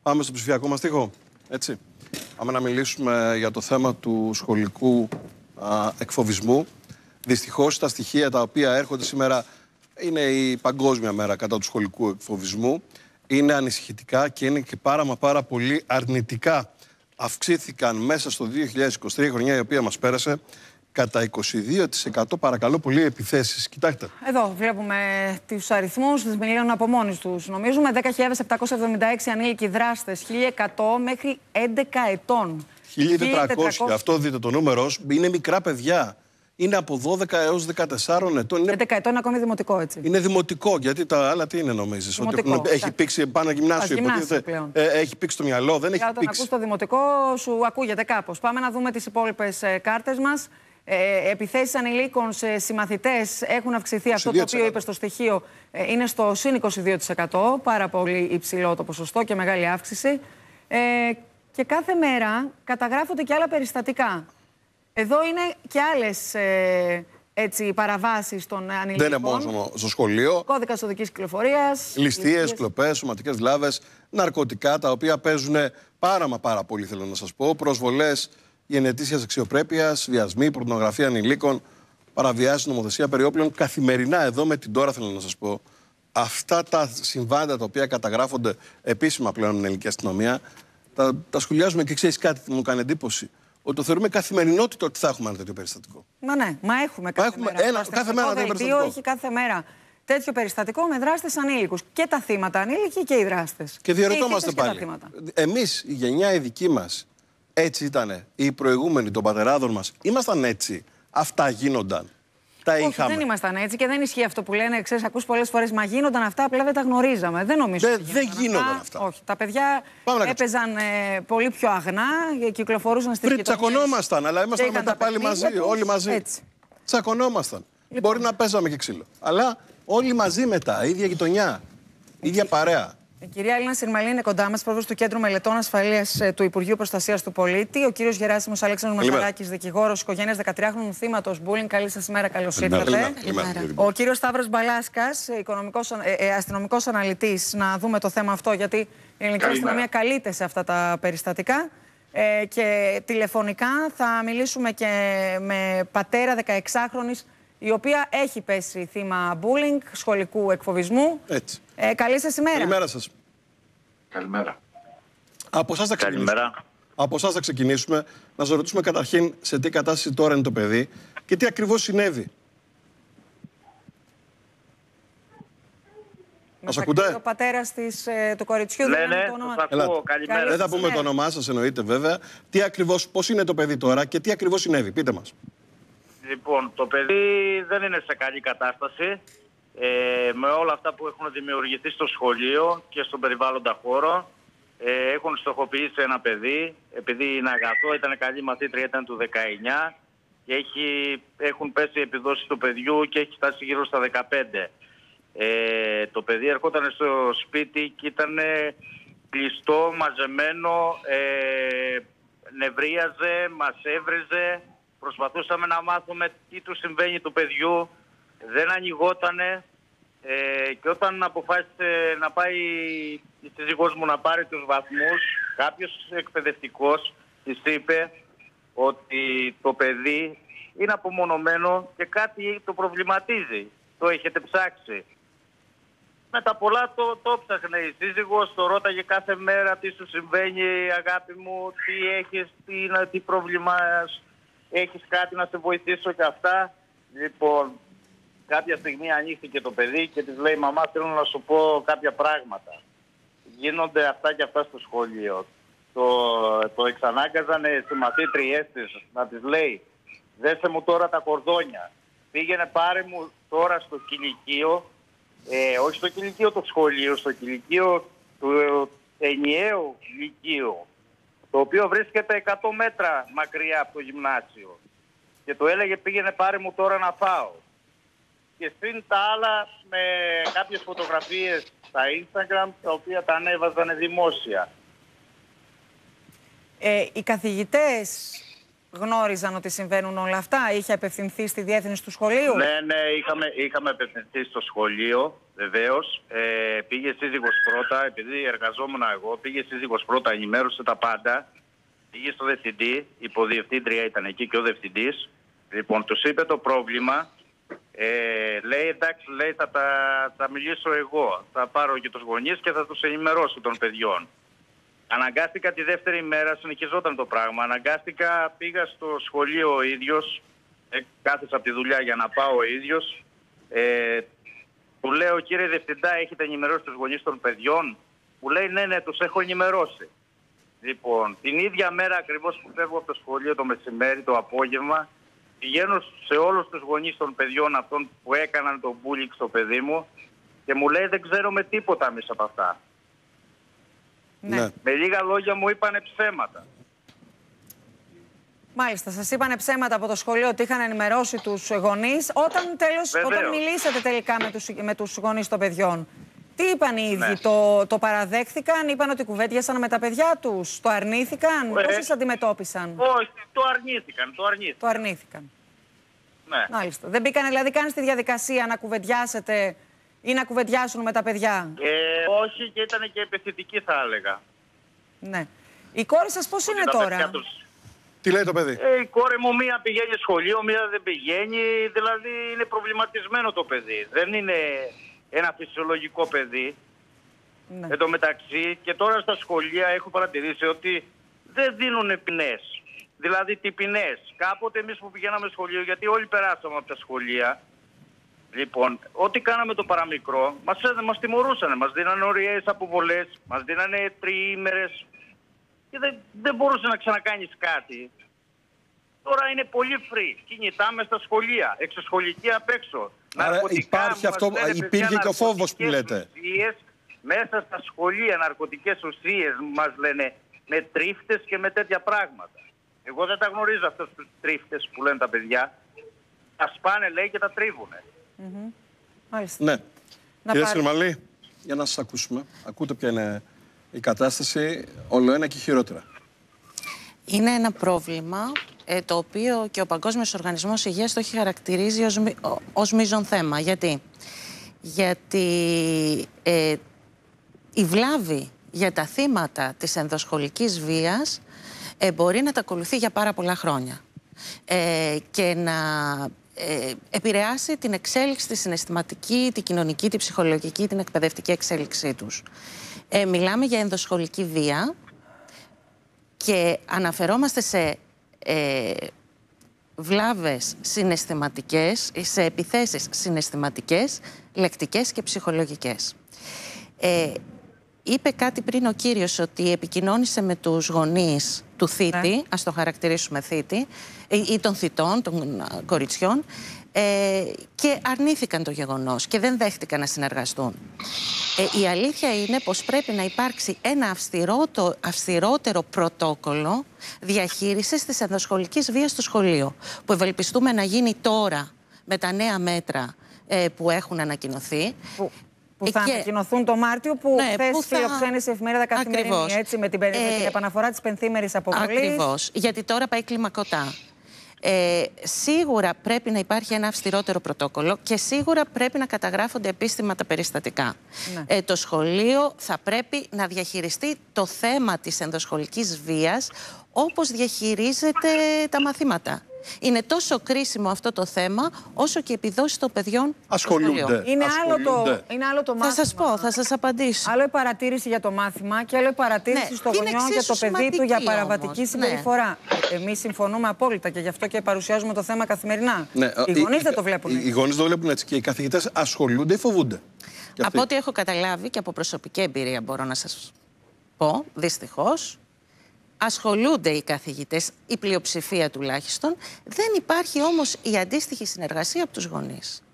Πάμε στο ψηφιακό μας τοίχο. Έτσι. Πάμε να μιλήσουμε για το θέμα του σχολικού εκφοβισμού. Δυστυχώς τα στοιχεία τα οποία έρχονται σήμερα, είναι η Παγκόσμια Μέρα κατά του σχολικού εκφοβισμού, είναι ανησυχητικά και είναι και πάρα πολύ αρνητικά. Αυξήθηκαν μέσα στο 2023, χρονιά η οποία μας πέρασε, κατά 22%, παρακαλώ πολύ, επιθέσεις. Κοιτάξτε. Εδώ βλέπουμε τους αριθμούς, τις μιλίων από μόνοι τους. Νομίζουμε 10.776 ανήλικοι δράστες, 1.100 μέχρι 11 ετών. 1.400, αυτό δείτε το νούμερο, είναι μικρά παιδιά. Είναι από 12 έως 14 ετών. 11 ετών είναι ακόμη δημοτικό, έτσι. Είναι δημοτικό, γιατί τα άλλα τι είναι, νομίζεις? Δημοτικό, ότι έχει πήξει πάνω γυμνάσιο, υποτίθεται. Έχει πήξει το μυαλό, δεν έχει πήξει. Όταν ακούς το δημοτικό, σου ακούγεται κάπως. Πάμε να δούμε τις υπόλοιπες κάρτες μας. Επιθέσεις ανηλίκων σε συμμαθητές έχουν αυξηθεί. Αυτό το οποίο είπε στο στοιχείο είναι στο συν 22%. Πάρα πολύ υψηλό το ποσοστό και μεγάλη αύξηση. Και κάθε μέρα καταγράφονται και άλλα περιστατικά. Εδώ είναι και άλλες παραβάσεις των ανηλίκων. Δεν είναι μόνο στο σχολείο. Κώδικας οδικής κυκλοφορίας. Ληστείες, κλοπές, σωματικές βλάβες, ναρκωτικά, τα οποία παίζουν πάρα πολύ, θέλω να σας πω. Προσβολές γενετήσιας αξιοπρέπειας, βιασμοί, πορνογραφία ανηλίκων, παραβιάσεις, νομοθεσία περί όπλων. Καθημερινά εδώ με την τώρα, θέλω να σας πω, αυτά τα συμβάντα τα οποία καταγράφονται επίσημα πλέον στην ελληνική αστυνομία, τα σχολιάζουμε και ξέρεις κάτι που μου κάνει εντύπωση? Ότι το θεωρούμε καθημερινότητα ότι θα έχουμε ένα τέτοιο περιστατικό. Μα ναι, έχουμε κάθε μέρα. Κάθε μέρα τέτοιο περιστατικό. Έχει κάθε μέρα τέτοιο περιστατικό με δράστες ανήλικους. Και τα θύματα ανήλικοι και οι δράστες. Και διαρωτόμαστε πάλι. Εμείς, η γενιά η δική μας, έτσι ήτανε? Οι προηγούμενοι των πατεράδων μας ήμασταν έτσι? Αυτά γίνονταν? Τα όχι, είχαμε? Δεν ήμασταν έτσι και δεν ισχύει αυτό που λένε. Ξέρεις, ακούς πολλές φορές, μα γίνονταν αυτά, απλά δεν τα γνωρίζαμε. Δεν νομίζω ότι δεν γίνονταν αυτά. Όχι, τα παιδιά έπαιζαν πολύ πιο αγνά, κυκλοφορούσαν στις γειτονιές. Τσακωνόμασταν, αλλά ήμασταν μετά πάλι μαζί, όλοι μαζί. Έτσι. Τσακωνόμασταν. Λοιπόν. Μπορεί να παίζαμε και ξύλο. Αλλά όλοι μαζί μετά, ίδια γειτονιά, ίδια παρέα. Η κυρία Έλληνα Συρμαλή είναι κοντά μας, πρόεδρος του Κέντρου Μελετών Ασφαλείας του Υπουργείου Προστασίας του Πολίτη. Ο κύριος Γεράσιμος Αλέξανδρος Μασαράκης, δικηγόρος οικογένειας 13χρονου θύματος bullying. Καλή σας ημέρα, καλώς ήρθατε. Ο κύριος Σταύρος Μπαλάσκας, αστυνομικός αναλυτής. Να δούμε το θέμα αυτό, γιατί η ελληνική αστυνομία καλείται σε αυτά τα περιστατικά. Και τηλεφωνικά θα μιλήσουμε και με πατέρα 16χρονης, η οποία έχει πέσει θύμα bullying, σχολικού εκφοβισμού. Έτσι. Καλή σας ημέρα. Καλημέρα σας. Καλημέρα. Από εσάς θα ξεκινήσουμε. Να σας ρωτήσουμε καταρχήν σε τι κατάσταση τώρα είναι το παιδί και τι ακριβώς συνέβη. Μας ακούτε? Ο πατέρας του κοριτσιού. Ναι, σας ακούω. Καλημέρα. Δεν θα πούμε το όνομά σας, εννοείται βέβαια. Πώς είναι το παιδί τώρα και τι ακριβώς συνέβη? Πείτε μας. Λοιπόν, το παιδί δεν είναι σε καλή κατάσταση. Με όλα αυτά που έχουν δημιουργηθεί στο σχολείο και στον περιβάλλοντα χώρο, έχουν στοχοποιήσει ένα παιδί. Επειδή είναι αγαθό, ήταν καλή μαθήτρια, ήταν του 19 και έχουν πέσει οι επιδόσεις του παιδιού και έχει φτάσει γύρω στα 15. Το παιδί ερχόταν στο σπίτι και ήταν κλειστό, μαζεμένο, νευρίαζε, μας έβριζε. Προσπαθούσαμε να μάθουμε τι του συμβαίνει του παιδιού, δεν ανοιγότανε και όταν αποφάσισε να πάει η σύζυγός μου να πάρει τους βαθμούς, κάποιος εκπαιδευτικός της είπε ότι το παιδί είναι απομονωμένο και κάτι το προβληματίζει. Το έχετε ψάξει? Με τα πολλά το ψάχνε η σύζυγος, το ρώταγε κάθε μέρα τι σου συμβαίνει αγάπη μου, τι έχεις, τι πρόβλημα έχεις, κάτι να σε βοηθήσω και αυτά. Λοιπόν, κάποια στιγμή ανοίχθηκε το παιδί και της λέει, μαμά, θέλω να σου πω κάποια πράγματα. Γίνονται αυτά και αυτά στο σχολείο. Το εξανάγκαζανε στις μαθήτριές της να της λέει, δέσε μου τώρα τα κορδόνια. Πήγαινε πάρε μου τώρα στο κηλικείο, όχι στο κηλικείο του σχολείου, στο κηλικείο του ενιαίου λυκείου, το οποίο βρίσκεται 100 μέτρα μακριά από το γυμνάσιο. Και το έλεγε, πήγαινε πάρε μου τώρα να φάω. Και συν τα άλλα με κάποιες φωτογραφίες στα Instagram, τα οποία τα ανέβαζαν δημόσια. Οι καθηγητές γνώριζαν ότι συμβαίνουν όλα αυτά? Είχε απευθυνθεί στη διεύθυνση του σχολείου? Ναι, είχαμε απευθυνθεί στο σχολείο. βεβαίως. Πήγε σύζυγος πρώτα, επειδή εργαζόμουν εγώ, πήγε σύζυγος πρώτα, ενημέρωσε τα πάντα. Πήγε στο διευθυντή, υποδιευθύντρια ήταν εκεί και ο διευθυντής. Λοιπόν, τους είπε το πρόβλημα. Λέει, εντάξει, λέει, θα μιλήσω εγώ. Θα πάρω και τους γονείς και θα τους ενημερώσω των παιδιών. Αναγκάστηκα τη δεύτερη μέρα, συνεχιζόταν το πράγμα. Αναγκάστηκα, πήγα στο σχολείο ο ίδιος. Κάθεσα από τη δουλειά για να πάω ο ίδιος. Του λέω, κύριε Διευθυντά, έχετε ενημερώσει τους γονείς των παιδιών? Μου λέει, ναι, τους έχω ενημερώσει. Λοιπόν, την ίδια μέρα ακριβώς που φεύγω από το σχολείο το μεσημέρι, το απόγευμα, πηγαίνω σε όλους τους γονείς των παιδιών αυτών που έκαναν το bullying στο παιδί μου και μου λέει, δεν ξέρουμε τίποτα εμείς από αυτά. Ναι. Με λίγα λόγια μου είπανε ψέματα. Μάλιστα, σας είπανε ψέματα από το σχολείο ότι είχαν ενημερώσει τους γονείς. Όταν μιλήσατε τελικά με τους γονείς των παιδιών, τι είπαν οι ίδιοι? Το παραδέχθηκαν, είπαν ότι κουβέντιασαν με τα παιδιά τους, το αρνήθηκαν, πώς σας αντιμετώπισαν? Όχι, το αρνήθηκαν. Ναι. Μάλιστα. Δεν μπήκαν δηλαδή καν στη διαδικασία να κουβεντιάσετε ή να κουβεντιάσουν με τα παιδιά? Όχι, και ήταν και επιθετική, θα έλεγα. Ναι. Η κόρη σας πώς είναι τώρα? Τι λέει το παιδί? Η κόρη μου μία πηγαίνει σχολείο, μία δεν πηγαίνει. Δηλαδή είναι προβληματισμένο το παιδί. Δεν είναι ένα φυσιολογικό παιδί. Ναι. Εν τω μεταξύ και τώρα στα σχολεία έχω παρατηρήσει ότι δεν δίνουν ποινές. Δηλαδή τι ποινές? Κάποτε εμείς που πηγαίναμε σχολείο, γιατί όλοι περάσαμε από τα σχολεία, λοιπόν, ό,τι κάναμε το παραμικρό, μας τιμωρούσαν. Μας δίνανε ωριαίες αποβολές, μας δίνανε τριήμερες και δεν μπορούσε να ξανακάνεις κάτι. Τώρα είναι πολύ free. Κινητά μες στα σχολεία, εξωσχολική απ' έξω. Άρα υπάρχει αυτό, υπήρχε και ο φόβος που λέτε. Μέσα στα σχολεία ναρκωτικές ουσίες μας λένε, με τρίφτες και με τέτοια πράγματα. Εγώ δεν τα γνωρίζω αυτές τις τρίφτες που λένε τα παιδιά. Τα σπάνε, λέει, και τα τρίβουνε. Μάλιστα. Ναι. Κύριε Συρμαλή, για να σας ακούσουμε. Ακούτε ποια είναι η κατάσταση, όλο ένα και χειρότερα. Είναι ένα πρόβλημα το οποίο και ο Παγκόσμιος Οργανισμός Υγείας το έχει χαρακτηρίζει ως μείζον θέμα. Γιατί η βλάβη για τα θύματα της ενδοσχολικής βίας μπορεί να τα ακολουθεί για πάρα πολλά χρόνια και να επηρεάσει την εξέλιξη, τη συναισθηματική, τη κοινωνική, τη ψυχολογική, την εκπαιδευτική εξέλιξή τους. Μιλάμε για ενδοσχολική βία και αναφερόμαστε σε βλάβες συναισθηματικές, σε επιθέσεις συναισθηματικές, λεκτικές και ψυχολογικές. Είπε κάτι πριν ο κύριος ότι επικοινώνησε με τους γονείς του θήτη, ας το χαρακτηρίσουμε θήτη, ή των θητών, των κοριτσιών, και αρνήθηκαν το γεγονός και δεν δέχτηκαν να συνεργαστούν. Η αλήθεια είναι πως πρέπει να υπάρξει ένα αυστηρότερο πρωτόκολλο διαχείρισης της ενδοσχολικής βίας στο σχολείο, που ευελπιστούμε να γίνει τώρα με τα νέα μέτρα που έχουν ανακοινωθεί. Που θα ανακοινωθούν το Μάρτιο, που χθες φιλοξένησε η εφημερίδα Καθημερινή, έτσι, με την επαναφορά της πενθήμερης αποβολής. Ακριβώς, γιατί τώρα πάει κλιμακωτά. Σίγουρα πρέπει να υπάρχει ένα αυστηρότερο πρωτόκολλο και σίγουρα πρέπει να καταγράφονται επίσημα τα περιστατικά. Ναι. Το σχολείο θα πρέπει να διαχειριστεί το θέμα της ενδοσχολικής βίας όπως διαχειρίζεται τα μαθήματα. Είναι τόσο κρίσιμο αυτό το θέμα, όσο και οι επιδόσεις των παιδιών. Ασχολούνται. Είναι άλλο το μάθημα. Θα σας πω, θα σας απαντήσω. Άλλο η παρατήρηση για το μάθημα και άλλο η παρατήρηση στο γονιό για το παιδί του για παραβατική συμπεριφορά. Εμείς συμφωνούμε απόλυτα και γι' αυτό και παρουσιάζουμε το θέμα καθημερινά. Οι γονείς δεν το βλέπουν έτσι. Οι γονείς το βλέπουν έτσι και οι καθηγητές ασχολούνται ή φοβούνται? Από ό,τι έχω καταλάβει και από προσωπική εμπειρία μπορώ να σας πω, δυστυχώς, ασχολούνται οι καθηγητές, η πλειοψηφία τουλάχιστον. Δεν υπάρχει όμως η αντίστοιχη συνεργασία από τους γονείς.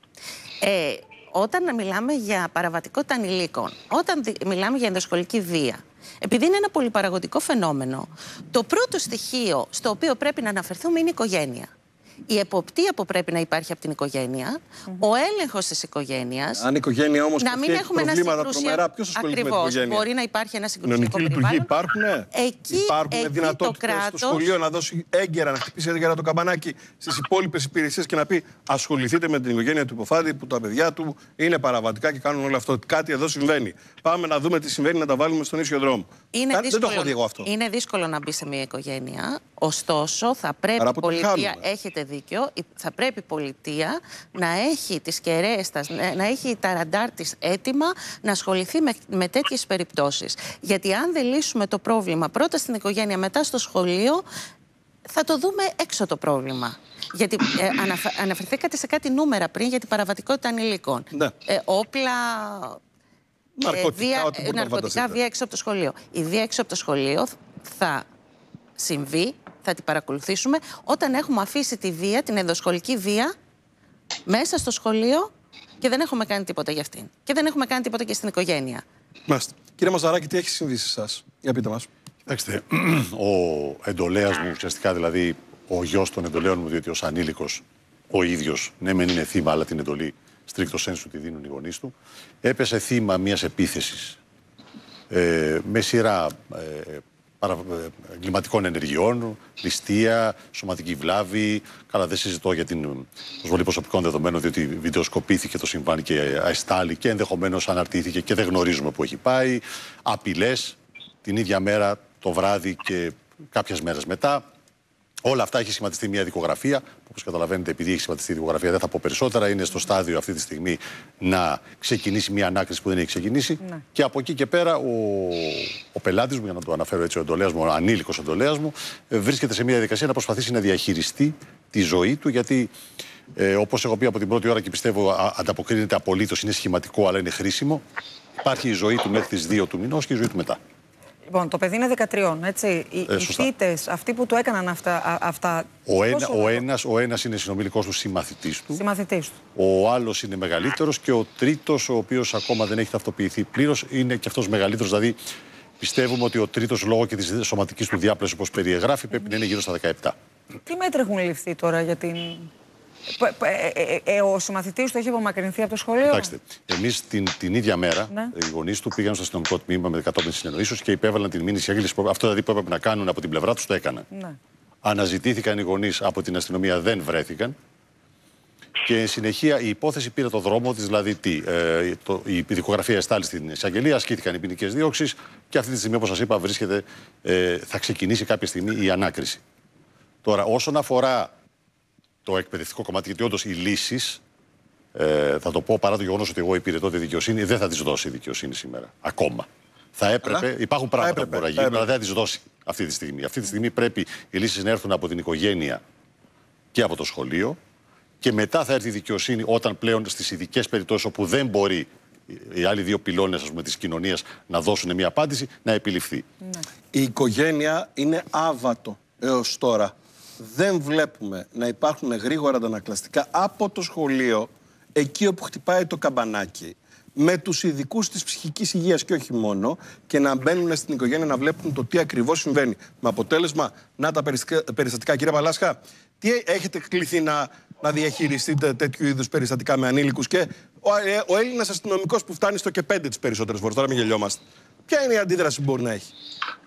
Όταν μιλάμε για παραβατικότητα ανηλίκων, όταν μιλάμε για ενδοσχολική βία, επειδή είναι ένα πολυπαραγωγικό φαινόμενο, το πρώτο στοιχείο στο οποίο πρέπει να αναφερθούμε είναι η οικογένεια. Η εποπτεία που πρέπει να υπάρχει από την οικογένεια, ο έλεγχος της οικογένειας. Αν η οικογένεια όμως να μην έχουμε προβλήματα τρομερά, ποιος ασχολείται με την οικογένεια? Μπορεί να υπάρχει ένα συγκρουσιακό περιβάλλον. Υπάρχουν εκεί δυνατότητες στο σχολείο να δώσει έγκαιρα, να χτυπήσει έγκαιρα το καμπανάκι στις υπόλοιπες υπηρεσίες και να πει ασχοληθείτε με την οικογένεια του υποφάτη που τα παιδιά του είναι παραβατικά και κάνουν όλο αυτό. Κάτι εδώ συμβαίνει. Πάμε να δούμε τι συμβαίνει, να τα βάλουμε στον ίσιο δρόμο. Δεν το έχω δει εγώ αυτό. Είναι δύσκολο να μπει σε μια οικογένεια. Ωστόσο, θα πρέπει η πολιτεία, έχετε δίκιο, θα πρέπει η πολιτεία να έχει τις κεραίες, να έχει τα ραντάρ της έτοιμα να ασχοληθεί με τέτοιες περιπτώσεις. Γιατί αν δεν λύσουμε το πρόβλημα πρώτα στην οικογένεια, μετά στο σχολείο, θα το δούμε έξω το πρόβλημα. Γιατί αναφερθήκατε σε κάτι νούμερα πριν για την παραβατικότητα ανηλίκων. Ναι. Όπλα, ναρκωτικά, βία έξω από το σχολείο. Η βία έξω από το σχολείο θα συμβεί, θα την παρακολουθήσουμε όταν έχουμε αφήσει τη βία, την ενδοσχολική βία, μέσα στο σχολείο και δεν έχουμε κάνει τίποτα για αυτήν. Και δεν έχουμε κάνει τίποτα και στην οικογένεια. Μάλιστα. Κύριε Μαζαράκη, τι έχει συμβεί σε εσάς? Για πείτε μας. Κοιτάξτε, ο εντολέας μου, ουσιαστικά δηλαδή ο γιος των εντολέων μου, διότι ως ανήλικος ο ίδιος, ναι μεν είναι θύμα, αλλά την εντολή στρίκτο σένσου τη δίνουν οι γονείς του, έπεσε θύμα μιας επίθεσης με σειρά εγκληματικών ενεργειών, ληστεία, σωματική βλάβη. Καλά, δεν συζητώ για την προσβολή προσωπικών δεδομένων, διότι βιντεοσκοπήθηκε το συμβάν και αεστάλει και ενδεχομένως αναρτήθηκε και δεν γνωρίζουμε πού έχει πάει. Απειλές την ίδια μέρα, το βράδυ και κάποιες μέρες μετά. Όλα αυτά έχει σχηματιστεί μια δικογραφία. Όπως καταλαβαίνετε, επειδή έχει σχηματιστεί η δικογραφία, δεν θα πω περισσότερα. Είναι στο στάδιο αυτή τη στιγμή να ξεκινήσει μια ανάκριση που δεν έχει ξεκινήσει. Ναι. Και από εκεί και πέρα, ο πελάτης μου, για να το αναφέρω έτσι, ο εντολέας μου, ο ανήλικος εντολέας μου, βρίσκεται σε μια διαδικασία να προσπαθήσει να διαχειριστεί τη ζωή του. Γιατί, όπως έχω πει από την πρώτη ώρα και πιστεύω ανταποκρίνεται απολύτως, είναι σχηματικό αλλά είναι χρήσιμο. Υπάρχει η ζωή του μέχρι τις 2 του μηνός και η ζωή του μετά. Λοιπόν, το παιδί είναι 13, έτσι. Οι θύτες, αυτοί που του έκαναν αυτά. Ο ένας είναι συνομιλικός του συμμαθητής του. Συμμαθητής του. Ο άλλος είναι μεγαλύτερος και ο τρίτος, ο οποίος ακόμα δεν έχει ταυτοποιηθεί πλήρως, είναι και αυτός μεγαλύτερος. Δηλαδή, πιστεύουμε ότι ο τρίτος, λόγω και της σωματικής του διάπλασης, όπως περιεγράφει, πρέπει να είναι γύρω στα 17. Τι μέτρα έχουν ληφθεί τώρα για την. Ο συμμαθητής του έχει απομακρυνθεί από το σχολείο. Κοιτάξτε, εμείς την ίδια μέρα, ναι, οι γονείς του πήγαν στο αστυνομικό τμήμα με κατόπιν συνεννοήσεως και υπέβαλαν την μήνυση έγκλησης. Αυτό δηλαδή που έπρεπε να κάνουν από την πλευρά τους το έκαναν. Ναι. Αναζητήθηκαν οι γονείς από την αστυνομία, δεν βρέθηκαν. Και εν συνεχεία η υπόθεση πήρε το δρόμο της, δηλαδή η δικογραφία εστάλει στην εισαγγελία, ασκήθηκαν οι ποινικές δίωξεις και αυτή τη στιγμή, όπως σας είπα, θα ξεκινήσει κάποια στιγμή η ανάκριση. Τώρα, όσον αφορά το εκπαιδευτικό κομμάτι, γιατί όντως οι λύσεις, θα το πω παρά το γεγονός ότι εγώ υπηρετώ τη δικαιοσύνη, δεν θα τις δώσει η δικαιοσύνη σήμερα. Ακόμα. Θα έπρεπε, υπάρχουν πράγματα που μπορεί να γίνουν, αλλά δεν θα τις δώσει αυτή τη στιγμή. Αυτή τη στιγμή πρέπει οι λύσεις να έρθουν από την οικογένεια και από το σχολείο και μετά θα έρθει η δικαιοσύνη όταν πλέον στις ειδικές περιπτώσεις όπου δεν μπορεί οι άλλοι δύο πυλώνες, ας πούμε, της κοινωνίας να δώσουν μια απάντηση, να επιληφθεί. Ναι. Η οικογένεια είναι άβατο έως τώρα. Δεν βλέπουμε να υπάρχουν γρήγορα αντανακλαστικά από το σχολείο, εκεί όπου χτυπάει το καμπανάκι, με τους ειδικούς της ψυχικής υγείας και όχι μόνο, και να μπαίνουν στην οικογένεια να βλέπουν το τι ακριβώς συμβαίνει. Με αποτέλεσμα, να τα περιστατικά. Κύριε Παλάσχα, τι έχετε κληθεί να διαχειριστείτε τέτοιου είδους περιστατικά με ανήλικους και ο Έλληνας αστυνομικός που φτάνει στο και 5 τις περισσότερες φορές, τώρα μην γελιόμαστε. Ποια είναι η αντίδραση που μπορεί να έχει?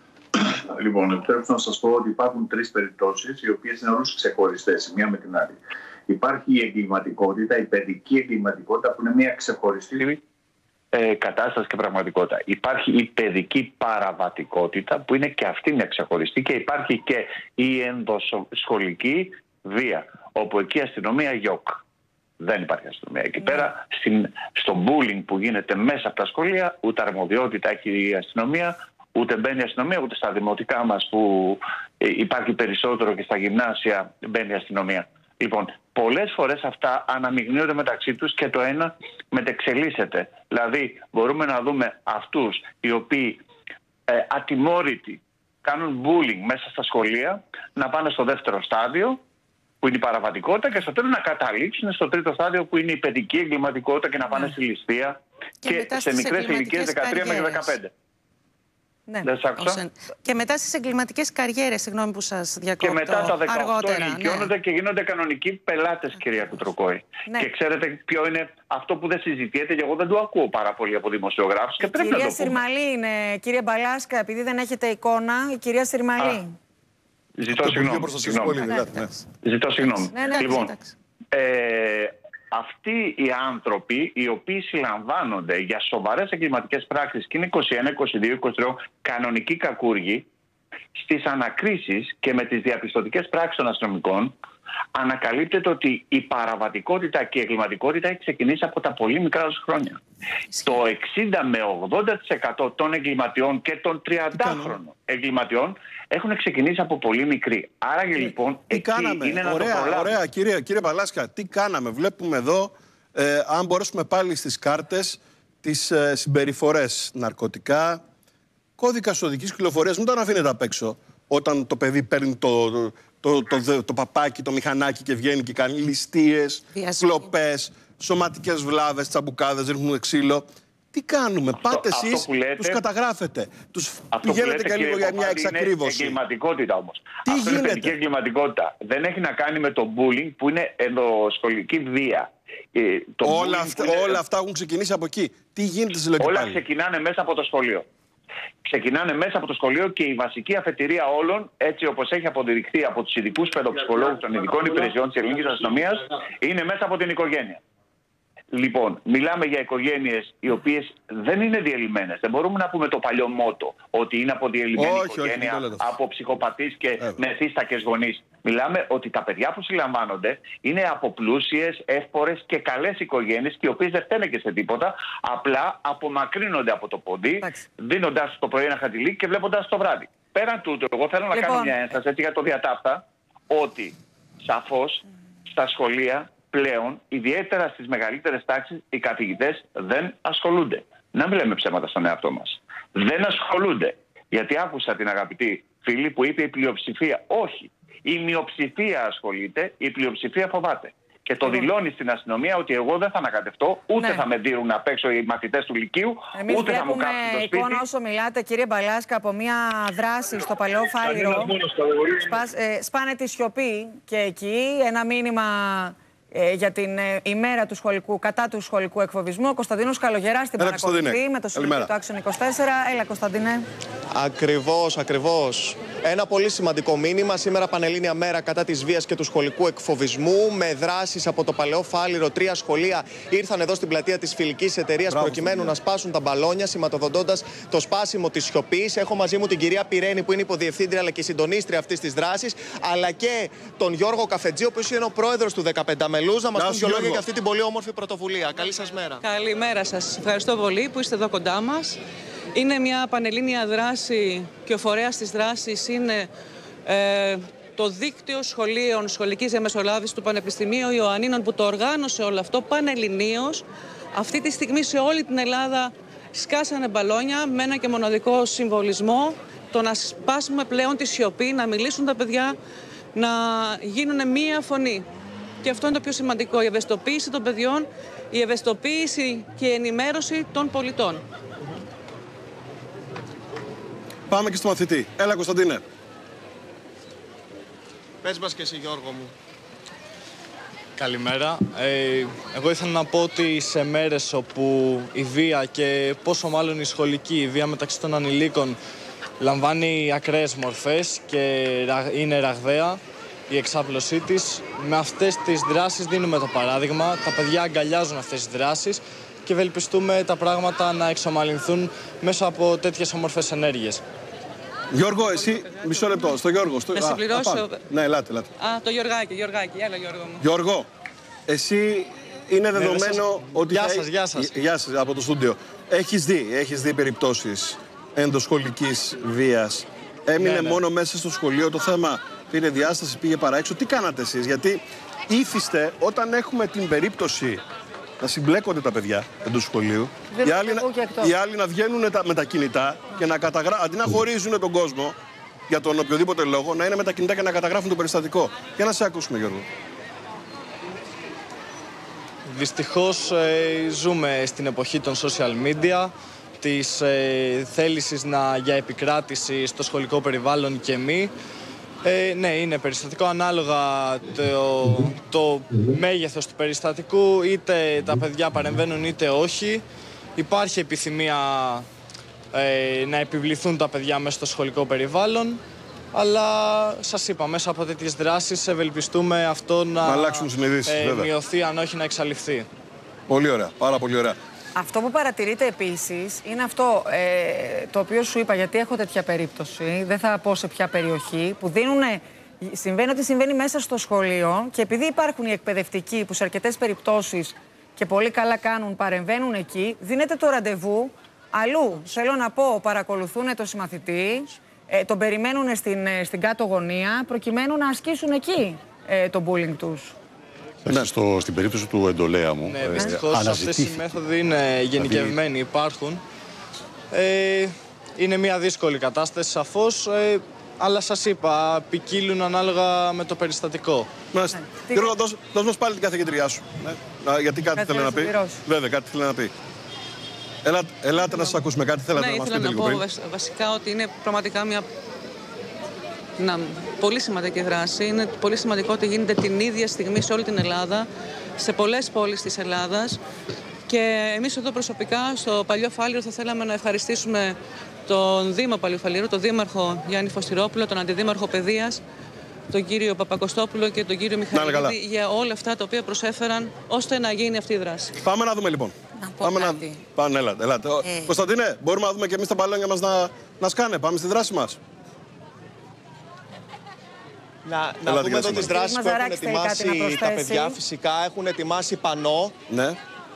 Λοιπόν, επιτρέψτε να σας πω ότι υπάρχουν 3 περιπτώσεις, οι οποίες είναι όλες ξεχωριστές η μία με την άλλη. Υπάρχει η εγκληματικότητα, η παιδική εγκληματικότητα, που είναι μια ξεχωριστή κατάσταση και πραγματικότητα. Υπάρχει η παιδική παραβατικότητα, που είναι και αυτή μια ξεχωριστή, και υπάρχει και η ενδοσχολική βία, όπου εκεί η αστυνομία γιοκ. Δεν υπάρχει αστυνομία. Εκεί πέρα, στο bullying που γίνεται μέσα από τα σχολεία, ούτε αρμοδιότητα έχει η αστυνομία, ούτε μπαίνει η αστυνομία, ούτε στα δημοτικά μας που υπάρχει περισσότερο και στα γυμνάσια μπαίνει η αστυνομία. Λοιπόν, πολλές φορές αυτά αναμειγνύονται μεταξύ τους και το ένα μετεξελίσσεται. Δηλαδή, μπορούμε να δούμε αυτούς οι οποίοι ατιμόρυτοι κάνουν bullying μέσα στα σχολεία, να πάνε στο δεύτερο στάδιο, που είναι η παραβατικότητα, και στο τέλος να καταλήξουν στο τρίτο στάδιο, που είναι η παιδική εγκληματικότητα, και να πάνε στη ληστεία και σε μικρές ηλικίες 13 μέχρι 15. Ναι. Δεν σ' άκουσα. Και μετά στις εγκληματικές καριέρες, συγγνώμη που σας διακόπτω. Και μετά τα 18 αργότερα, ενοικιώνονται και γίνονται κανονικοί πελάτες, κυρία Κουτροκόη. Ναι. Και ξέρετε ποιο είναι αυτό που δεν συζητιέται και εγώ δεν το ακούω πάρα πολύ από δημοσιογράφους και πρέπει να το Κυρία πούμε. Συρμαλή είναι, κύριε Μπαλάσκα, επειδή δεν έχετε εικόνα, η κυρία Συρμαλή. Ζητώ συγγνώμη. Ζητώ συγγνώμη. Λοιπόν, αυτοί οι άνθρωποι οι οποίοι συλλαμβάνονται για σοβαρές εγκληματικές πράξεις και είναι 21, 22, 23 κανονικοί κακούργοι, στις ανακρίσεις και με τις διαπιστωτικές πράξεις των αστυνομικών ανακαλύπτεται ότι η παραβατικότητα και η εγκληματικότητα έχει ξεκινήσει από τα πολύ μικρά τους χρόνια. Το 60 με 80% των εγκληματιών και των 30χρονων εγκληματιών έχουν ξεκινήσει από πολύ μικροί. Άρα λοιπόν εκεί είναι να το προλάβουμε. Ωραία, κύριε Παλάσκα, τι κάναμε. Βλέπουμε εδώ, αν μπορέσουμε πάλι στις κάρτες, τις συμπεριφορές ναρκωτικά, κώδικας οδικής κυκλοφορίας. Μην τον αφήνετε απ' έξω όταν το παιδί παίρνει το παπάκι, το μηχανάκι και βγαίνει και κάνει ληστείες, κλοπές, σωματικές βλάβες, τσαμπουκάδες, ρίχνουν ξύλο. Τι κάνουμε, πάτε εσείς, τους καταγράφετε. Τους πηγαίνετε και λίγο για μια εξακρίβωση. Είναι εγκληματικότητα όμως. Τι αυτό γίνεται? Είναι εγκληματικότητα. Δεν έχει να κάνει με το bullying που είναι ενδοσχολική βία. Όλα αυτά έχουν ξεκινήσει από εκεί. Τι γίνεται στις Όλα ξεκινάνε μέσα από το σχολείο. Ξεκινάνε μέσα από το σχολείο και η βασική αφετηρία όλων, έτσι όπως έχει αποδειχθεί από τους ειδικούς παιδοψυχολόγους των ειδικών υπηρεσιών της ελληνικής αστυνομίας, είναι μέσα από την οικογένεια. Λοιπόν, μιλάμε για οικογένειες οι οποίες δεν είναι διελειμμένες. Δεν μπορούμε να πούμε το παλιό μότο ότι είναι από διελειμμένη οικογένεια, από ψυχοπαθείς και μεθύστακες γονείς. Μιλάμε ότι τα παιδιά που συλλαμβάνονται είναι από πλούσιες, εύπορες και καλές οικογένειες και οι οποίες δεν φταίνε και σε τίποτα. Απλά απομακρύνονται από το ποντί, δίνοντας το πρωί ένα χατηλί και βλέποντας το βράδυ. Πέραν τούτου, εγώ θέλω να κάνω μια ένταση για το διατάφτα ότι σαφώς στα σχολεία πλέον, ιδιαίτερα στις μεγαλύτερες τάξεις, οι καθηγητές δεν ασχολούνται. Να μην λέμε ψέματα στον εαυτό μας. Δεν ασχολούνται. Γιατί άκουσα την αγαπητή φίλη που είπε η πλειοψηφία. Όχι. Η μειοψηφία ασχολείται, η πλειοψηφία φοβάται. Και το δηλώνει στην αστυνομία ότι εγώ δεν θα ανακατευτώ, ούτε θα με δίνουν απ' έξω οι μαθητές του Λυκείου, ούτε θα μου κάψουν το σπίτι. Εικόνα όσο μιλάτε, κύριε Μπαλάσκα, από μια δράση στο Παλαιό Φάληρο. Σπάνε τη σιωπή και εκεί ένα μήνυμα για την ημέρα του σχολικού, κατά του σχολικού εκφοβισμού. Ο Κωνσταντίνος Καλογεράς την παρακολουθεί με το συλλογικό του Άξιον 24. Έλα, Κωνσταντίνε. Ακριβώς. Ένα πολύ σημαντικό μήνυμα. Σήμερα Πανελλήνια μέρα κατά της βίας και του σχολικού εκφοβισμού. Με δράσεις από το Παλαιό Φάληρο, 3 σχολεία ήρθαν εδώ στην πλατεία της Φιλικής Εταιρείας προκειμένου να σπάσουν τα μπαλόνια, σηματοδοτώντας το σπάσιμο της σιωπής. Έχω μαζί μου την κυρία Πυρένη, που είναι υποδιευθύντρια αλλά και συντονίστρια αυτής της δράσης, αλλά και τον Γιώργο Καφετζή, ο οποίος είναι ο πρόεδρος του 15 μελούς, να μας πούν δύο λόγια για αυτή την πολύ όμορφη πρωτοβουλία. Καλή σας μέρα. Καλημέρα σας. Ευχαριστώ πολύ που είστε εδώ κοντά μας. Είναι μια πανελλήνια δράση και ο φορέας της δράσης είναι το δίκτυο σχολείων σχολικής διαμεσολάβησης του Πανεπιστημίου Ιωαννίνων, που το οργάνωσε όλο αυτό πανελληνίως. Αυτή τη στιγμή σε όλη την Ελλάδα σκάσανε μπαλόνια με ένα και μοναδικό συμβολισμό, το να σπάσουμε πλέον τη σιωπή, να μιλήσουν τα παιδιά, να γίνουν μία φωνή. Και αυτό είναι το πιο σημαντικό, η ευαισθητοποίηση των παιδιών, η ευαισθητοποίηση και η ενημέρωση των πολιτών. Πάμε και στο μαθητή. Έλα, Κωνσταντίνε. Πες μας και εσύ, Γιώργο μου. Καλημέρα. Εγώ ήθελα να πω ότι σε μέρες όπου η βία και πόσο μάλλον η σχολική βία μεταξύ των ανηλίκων λαμβάνει ακραίες μορφές και είναι ραγδαία η εξάπλωσή της, με αυτές τις δράσεις δίνουμε το παράδειγμα. Τα παιδιά αγκαλιάζουν αυτές τις δράσεις και ευελπιστούμε τα πράγματα να εξομαλυνθούν μέσα από τέτοιες όμορφες ενέργειες. Γιώργο, εσύ, μισό λεπτό, στο Γιώργο. Να συμπληρώσω. Ναι, ελάτε. Το Γιωργάκη, έλα Γιώργο μου. Γιώργο, εσύ είναι δεδομένο ότι... Γεια σας. Γεια σας, από το στούντιο. Έχεις δει περιπτώσεις ενδοσχολικής βίας. Έμεινε μόνο μέσα στο σχολείο το θέμα, πήρε διάσταση, πήγε παραέξω. Τι κάνατε εσείς? Γιατί ήθιστε όταν έχουμε την περίπτωση να συμπλέκονται τα παιδιά εντός σχολείου, οι άλλοι να βγαίνουν με τα κινητά και να αντί να χωρίζουν τον κόσμο για τον οποιοδήποτε λόγο, να είναι με τα κινητά και να καταγράφουν το περιστατικό. Για να σε ακούσουμε, Γιώργο. Δυστυχώς ζούμε στην εποχή των social media, της θέλησης για επικράτηση στο σχολικό περιβάλλον και μη. Ναι, είναι περιστατικό ανάλογα το μέγεθος του περιστατικού, είτε τα παιδιά παρεμβαίνουν είτε όχι. Υπάρχει επιθυμία να επιβληθούν τα παιδιά μέσα στο σχολικό περιβάλλον, αλλά σας είπα, μέσα από τέτοιες δράσεις ευελπιστούμε αυτό να αλλάξουν συνειδήσεις, μειωθεί, αν όχι να εξαλειφθεί. Πολύ ωραία, πάρα πολύ ωραία. Αυτό που παρατηρείτε επίσης είναι αυτό το οποίο σου είπα, γιατί έχω τέτοια περίπτωση, δεν θα πω σε ποια περιοχή, που συμβαίνει ότι συμβαίνει μέσα στο σχολείο και επειδή υπάρχουν οι εκπαιδευτικοί που σε αρκετές περιπτώσεις και πολύ καλά κάνουν, παρεμβαίνουν εκεί, δίνεται το ραντεβού αλλού. Θέλω να πω, παρακολουθούν το συμμαθητή, τον περιμένουν στην κάτω γωνία προκειμένου να ασκήσουν εκεί το bullying τους. Στην περίπτωση του Εντολέα μου, ναι, δυστυχώς αυτές οι μέθοδοι είναι γενικευμένοι, υπάρχουν. Είναι μια δύσκολη κατάσταση σαφώς, αλλά σας είπα, ποικίλουν ανάλογα με το περιστατικό. Γιώργο, δώσ' μας πάλι την καθηγητριά σου, γιατί κάτι θέλει να πει. Βέβαια, κάτι θέλει να πει. Ελάτε να σας ακούσουμε, κάτι θέλατε να μας πείτε λίγο πριν. Βασικά ότι είναι πραγματικά μια πολύ σημαντική δράση. Είναι πολύ σημαντικό ότι γίνεται την ίδια στιγμή σε όλη την Ελλάδα, σε πολλές πόλεις της Ελλάδας. Και εμείς εδώ προσωπικά στο Παλιό Φάληρο θα θέλαμε να ευχαριστήσουμε τον Δήμο Παλιού Φαλήρου, τον Δήμαρχο Γιάννη Φωστηρόπουλο, τον Αντιδήμαρχο Παιδείας, τον κύριο Παπακοστόπουλο και τον κύριο Μιχαηλίδη για όλα αυτά τα οποία προσέφεραν ώστε να γίνει αυτή η δράση. Πάμε να δούμε λοιπόν. Πάμε, ελάτε. Κωνσταντίνε, μπορούμε να δούμε και εμείς τα μπαλόνια μας να σκάνε. Πάμε στη δράση μας. Να δούμε εδώ τις δράσεις που έχουν ετοιμάσει τα παιδιά. Φυσικά έχουν ετοιμάσει πανό. Ναι.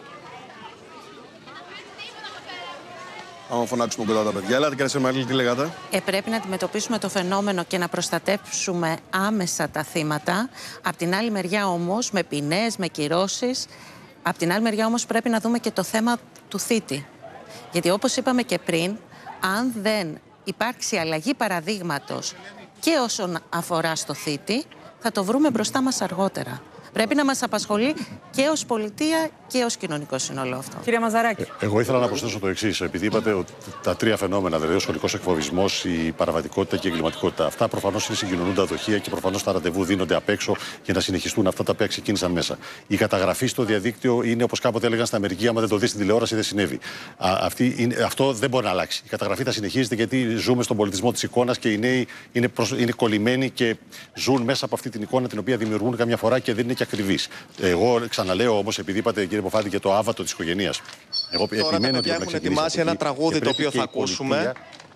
Άμα φωνάξουμε κοντά τα παιδιά. Ελάτε, κύριε Σεμαλή, τι λέγατε. Πρέπει να αντιμετωπίσουμε το φαινόμενο και να προστατεύσουμε άμεσα τα θύματα. Απ' την άλλη μεριά όμως, με ποινές, με κυρώσεις. Απ' την άλλη μεριά όμως πρέπει να δούμε και το θέμα του θήτη. Γιατί όπως είπαμε και πριν, αν δεν υπάρξει αλλαγή παραδείγματος και όσον αφορά στο θήτη, θα το βρούμε μπροστά μας αργότερα. Πρέπει να μας απασχολεί και ως πολιτεία και ως κοινωνικό σύνολο αυτό. Κύριε Μαζαράκη. Εγώ ήθελα να προσθέσω το εξής. Επειδή είπατε ότι τα τρία φαινόμενα, δηλαδή ο σχολικός εκφοβισμός, η παραβατικότητα και η εγκληματικότητα, αυτά προφανώς είναι συγκοινωνούντα δοχεία και προφανώς τα ραντεβού δίνονται απ' έξω για να συνεχιστούν αυτά τα οποία ξεκίνησαν μέσα. Η καταγραφή στο διαδίκτυο είναι όπως κάποτε έλεγαν στην Αμερική: άμα δεν το δεις στην τηλεόραση, δεν συνέβη. Αυτό δεν μπορεί να αλλάξει. Η καταγραφή θα συνεχίζεται γιατί ζούμε στον πολιτισμό της εικόνας και οι νέοι είναι κολλημένοι και ζουν μέσα από αυτή την εικόνα την οποία δημιουργούν καμιά φορά και δεν είναι και ακριβής. Εγώ ξαναλέω όμως, επειδή είπατε, κύριε Ποφάτη, για το άβατο της οικογένειας. Εγώ τώρα τα παιδιά έχουν ετοιμάσει ένα τραγούδι το οποίο θα ακούσουμε.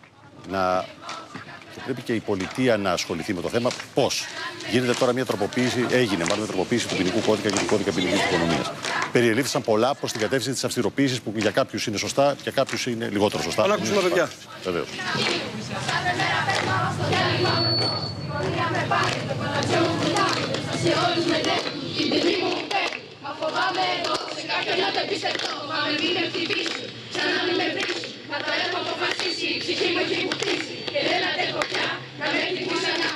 Πρέπει και η πολιτεία να ασχοληθεί με το θέμα. Πώς γίνεται τώρα μια τροποποίηση, έγινε μάλλον τροποποίηση του ποινικού κώδικα και του κώδικα ποινικής οικονομίας. Περιελήφθησαν πολλά προς την κατεύθυνση της αυστηροποίησης που για κάποιους είναι σωστά, για κάποιους είναι λιγότερο σωστά. Αν ακούσουμε, παιδιά. Βεβαίως. Φοβάμαι εδώ σε κάποιον να το εμπιστευτώ. Μα με μην με χτυπήσει, σαν να μην με βρίσει. Μα το έχω αποφασίσει, η ψυχή μου έχει κουτίσει. Και δεν αντέχω πια να με χτυπήσει ξανά.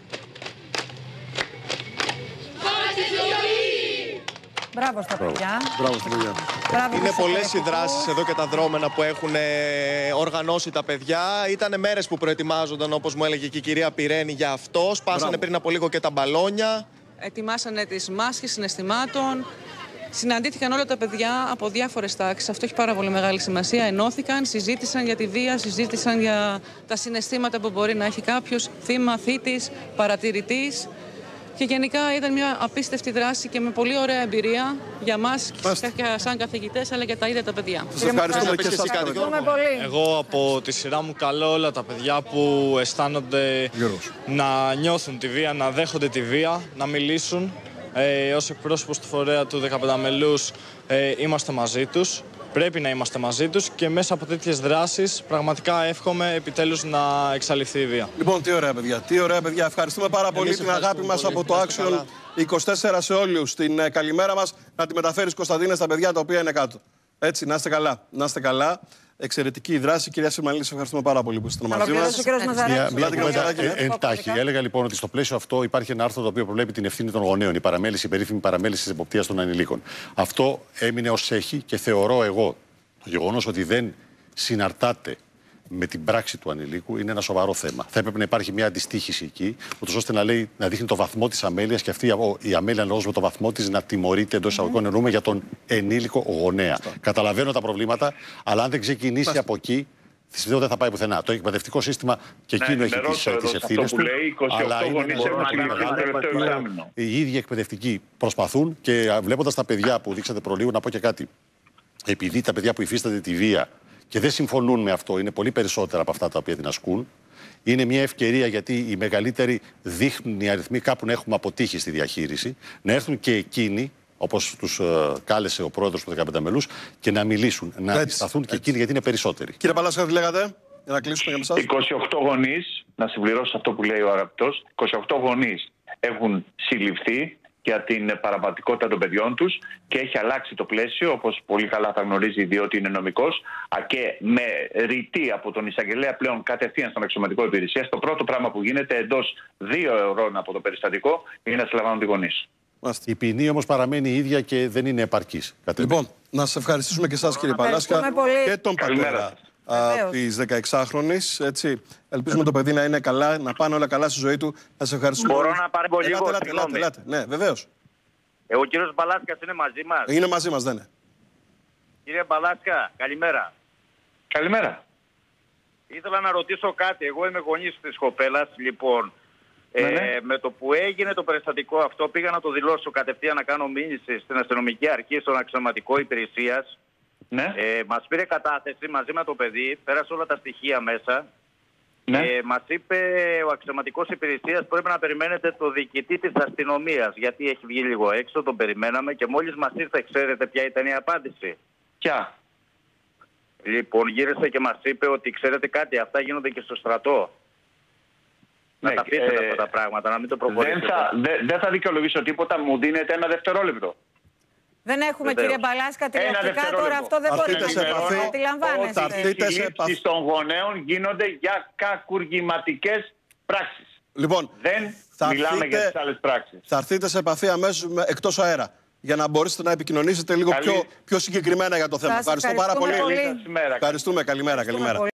Φώστε στη ζωή! Μπράβο στα παιδιά. Μπράβο στα παιδιά. Είναι πολλές οι δράσεις εδώ και τα δρόμενα που έχουν οργανώσει τα παιδιά. Ήτανε μέρες που προετοιμάζονταν, όπως μου έλεγε και η κυρία Πυρένη, για αυτό. Σπάσανε πριν από λίγο και τα μπαλόνια. Ετοιμάσανε τις μάσκες συναισθημάτων. Συναντήθηκαν όλα τα παιδιά από διάφορες τάξεις. Αυτό έχει πάρα πολύ μεγάλη σημασία. Ενώθηκαν, συζήτησαν για τη βία, συζήτησαν για τα συναισθήματα που μπορεί να έχει κάποιος, θύμα, θήτης, παρατηρητής. Και γενικά ήταν μια απίστευτη δράση και με πολύ ωραία εμπειρία για μας σαν καθηγητές, αλλά και τα ίδια τα παιδιά. Σας ευχαριστούμε και εσάς. Εγώ από τη σειρά μου καλώ όλα τα παιδιά που αισθάνονται να νιώθουν τη βία, να δέχονται τη βία, να μιλήσουν. Ως εκπρόσωπος του φορέα του 15 μελούς είμαστε μαζί τους. Πρέπει να είμαστε μαζί τους και μέσα από τέτοιες δράσεις πραγματικά εύχομαι επιτέλους να εξαλειφθεί η βία. Λοιπόν, τι ωραία παιδιά, τι ωραία παιδιά. Ευχαριστούμε πάρα πολύ την αγάπη μας από το Action 24 σε όλους. Την καλημέρα μας να τη μεταφέρεις, Κωνσταντίνε, στα παιδιά τα οποία είναι κάτω. Έτσι, να είστε καλά. Να είστε καλά. Εξαιρετική η δράση. Κυρία Σεμαλή, σας ευχαριστούμε πάρα πολύ που ήσασταν μαζί μας. Εντάχει, έλεγα λοιπόν ότι στο πλαίσιο αυτό υπάρχει ένα άρθρο το οποίο προβλέπει την ευθύνη των γονέων, η περίφημη παραμέληση της εποπτείας των ανηλίκων. Αυτό έμεινε ως έχει και θεωρώ εγώ το γεγονός ότι δεν συναρτάται με την πράξη του ανηλίκου είναι ένα σοβαρό θέμα. Θα έπρεπε να υπάρχει μια αντιστοίχηση εκεί, ούτως ώστε να δείχνει το βαθμό της αμέλειας και αυτή η αμέλεια αναλόγως με το βαθμό της να τιμωρείται εντός εισαγωγικών, εννοούμε για τον ενήλικο γονέα. Καταλαβαίνω τα προβλήματα, αλλά αν δεν ξεκινήσει από εκεί, τη στιγμή δεν θα πάει πουθενά. Το εκπαιδευτικό σύστημα και εκείνο έχει τις ευθύνες του. Αλλά οι ίδιοι εκπαιδευτικοί προσπαθούν και βλέποντας τα παιδιά που δείξατε προλίγου, να πω και κάτι. Επειδή τα παιδιά που υφίστανται τη βία και δεν συμφωνούν με αυτό, είναι πολύ περισσότερα από αυτά τα οποία την ασκούν. Είναι μια ευκαιρία, γιατί οι μεγαλύτεροι δείχνουν οι αριθμοί κάπου να έχουμε αποτύχει στη διαχείριση, να έρθουν και εκείνοι, όπως τους κάλεσε ο πρόεδρος του 15 μελούς, και να μιλήσουν, να αντισταθούν και εκείνοι, γιατί είναι περισσότεροι. Κύριε Παλάσκα, τι λέγατε, για να κλείσουμε για εσάς? 28 γονείς, να συμπληρώσω αυτό που λέει ο αγαπητός, 28 γονείς έχουν συλληφθεί για την παραβατικότητα των παιδιών τους και έχει αλλάξει το πλαίσιο, όπως πολύ καλά θα γνωρίζει, διότι είναι νομικός, και με ρητή από τον εισαγγελέα πλέον κατευθείαν στον αξιωματικό υπηρεσία. Το πρώτο πράγμα που γίνεται εντός 2 ώρων από το περιστατικό είναι να συλλαμβάνουν οι γονείς. Η ποινή όμως παραμένει η ίδια και δεν είναι επαρκής. Λοιπόν, να σας ευχαριστήσουμε και εσάς, κύριε Παλάσκα, και τον πατέρα της 16χρονης. Ελπίζουμε το παιδί να είναι καλά, να πάνε όλα καλά στη ζωή του. Να σε ευχαριστούμε. Μπορώ να πάρω λίγο? Ελάτε. Ναι, βεβαίως. Ο κύριος Μπαλάσκας είναι μαζί μας? Είναι μαζί μας, δεν είναι? Κύριε Μπαλάσκα, καλημέρα. Καλημέρα. Ήθελα να ρωτήσω κάτι. Εγώ είμαι γονής της κοπέλας, λοιπόν. Με το που έγινε το περιστατικό αυτό, πήγα να το δηλώσω κατευθείαν, να κάνω μήνυση στην αστυνομική αρχή, στον αξιωματικό υπηρεσίας. Ναι. Μας πήρε κατάθεση μαζί με το παιδί, πέρασε όλα τα στοιχεία μέσα. Ναι. Μας είπε ο αξιωματικός υπηρεσίας, πρέπει να περιμένετε το διοικητή της αστυνομίας, γιατί έχει βγει λίγο έξω, τον περιμέναμε και μόλις μας ήρθε, ξέρετε ποια ήταν η απάντηση? Ποια? Λοιπόν, γύρισε και μας είπε ότι ξέρετε κάτι, αυτά γίνονται και στο στρατό. Ναι, να τα αφήσετε αυτά τα πράγματα, να μην το προχωρήσετε. Δεν θα δικαιολογήσω τίποτα, μου δίνετε ένα δευτερόλεπτο. Δεν έχουμε, κύριε Μπαλάσκα, τηλεοπτικά τώρα, αυτό δεν μπορεί να αντιλαμβάνεστε. Οι συλλήψεις των γονέων γίνονται για κακουργηματικές πράξεις. Λοιπόν, δεν μιλάμε για τις άλλες πράξεις. Θα έρθετε σε επαφή αμέσως εκτός αέρα, για να μπορέσετε να επικοινωνήσετε λίγο πιο συγκεκριμένα για το θέμα. Ευχαριστώ πάρα πολύ. Ευχαριστούμε. Καλημέρα.